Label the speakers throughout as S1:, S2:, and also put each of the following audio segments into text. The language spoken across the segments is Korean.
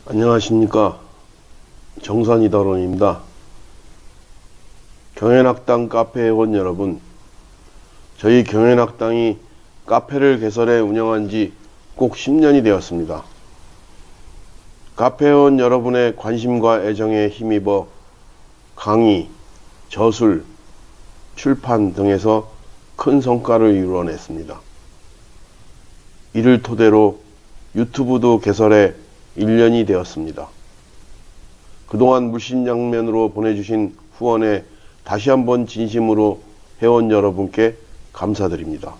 S1: 안녕하십니까. 정선이더론입니다. 경연학당 카페 회원 여러분, 저희 경연학당이 카페를 개설해 운영한 지 꼭 10년이 되었습니다. 카페 회원 여러분의 관심과 애정에 힘입어 강의, 저술, 출판 등에서 큰 성과를 이루어냈습니다. 이를 토대로 유튜브도 개설해 1년이 되었습니다. 그동안 물심양면으로 보내주신 후원에 다시 한번 진심으로 회원 여러분께 감사드립니다.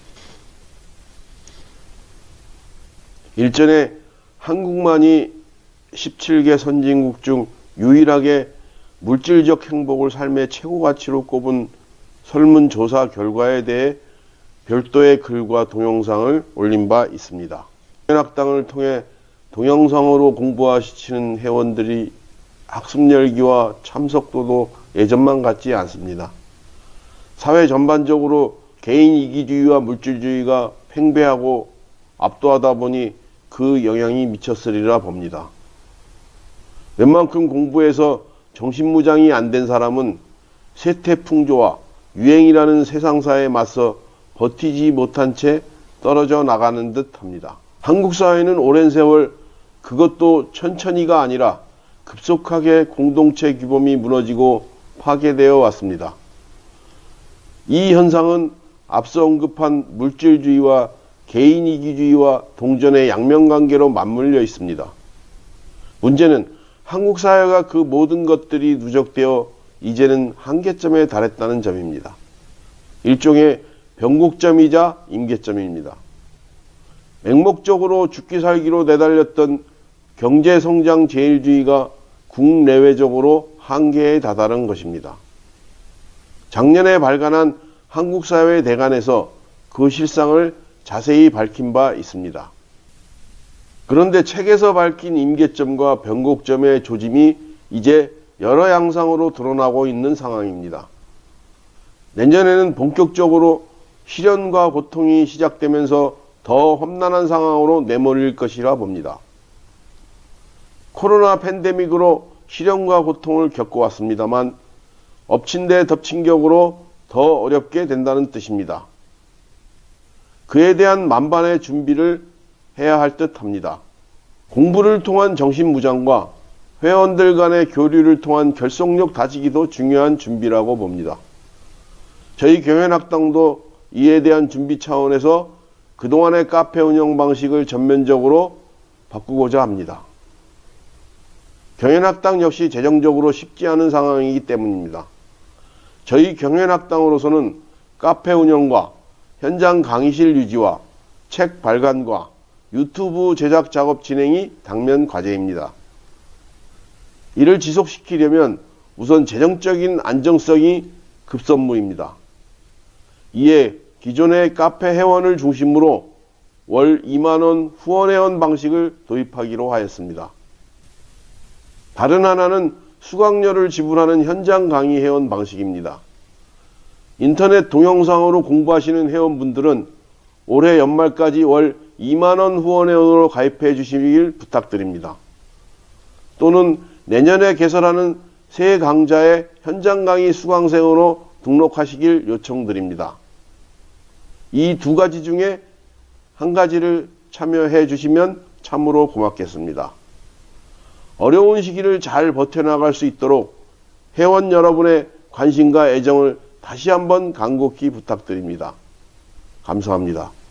S1: 일전에 한국만이 17개 선진국 중 유일하게 물질적 행복을 삶의 최고 가치로 꼽은 설문조사 결과에 대해 별도의 글과 동영상을 올린 바 있습니다. 경연학당을 통해 동영상으로 공부하시는 회원들이 학습 열기와 참석도도 예전만 같지 않습니다. 사회 전반적으로 개인 이기주의와 물질주의가 팽배하고 압도하다 보니 그 영향이 미쳤으리라 봅니다. 웬만큼 공부해서 정신무장이 안 된 사람은 세태풍조와 유행이라는 세상사에 맞서 버티지 못한 채 떨어져 나가는 듯 합니다. 한국 사회는 오랜 세월 그것도 천천히가 아니라 급속하게 공동체 규범이 무너지고 파괴되어 왔습니다. 이 현상은 앞서 언급한 물질주의와 개인이기주의와 동전의 양면관계로 맞물려 있습니다. 문제는 한국 사회가 그 모든 것들이 누적되어 이제는 한계점에 달했다는 점입니다. 일종의 변곡점이자 임계점입니다. 맹목적으로 죽기 살기로 내달렸던 경제성장 제일주의가 국내외적으로 한계에 다다른 것입니다. 작년에 발간한 한국사회 대간에서 그 실상을 자세히 밝힌 바 있습니다. 그런데 책에서 밝힌 임계점과 변곡점의 조짐이 이제 여러 양상으로 드러나고 있는 상황입니다. 내년에는 본격적으로 시련과 고통이 시작되면서 더 험난한 상황으로 내몰릴 것이라 봅니다. 코로나 팬데믹으로 시련과 고통을 겪어왔습니다만 엎친 데 덮친 격으로 더 어렵게 된다는 뜻입니다. 그에 대한 만반의 준비를 해야 할 듯 합니다. 공부를 통한 정신무장과 회원들 간의 교류를 통한 결속력 다지기도 중요한 준비라고 봅니다. 저희 경연학당도 이에 대한 준비 차원에서 그동안의 카페 운영 방식을 전면적으로 바꾸고자 합니다. 경연학당 역시 재정적으로 쉽지 않은 상황이기 때문입니다. 저희 경연학당으로서는 카페 운영과 현장 강의실 유지와 책 발간과 유튜브 제작 작업 진행이 당면 과제입니다. 이를 지속시키려면 우선 재정적인 안정성이 급선무입니다. 이에 기존의 카페 회원을 중심으로 월 2만원 후원회원 방식을 도입하기로 하였습니다. 다른 하나는 수강료를 지불하는 현장 강의 회원 방식입니다. 인터넷 동영상으로 공부하시는 회원분들은 올해 연말까지 월 2만원 후원회원으로 가입해 주시길 부탁드립니다. 또는 내년에 개설하는 새 강좌의 현장 강의 수강생으로 등록하시길 요청드립니다. 이 두 가지 중에 한 가지를 참여해 주시면 참으로 고맙겠습니다. 어려운 시기를 잘 버텨나갈 수 있도록 회원 여러분의 관심과 애정을 다시 한번 간곡히 부탁드립니다. 감사합니다.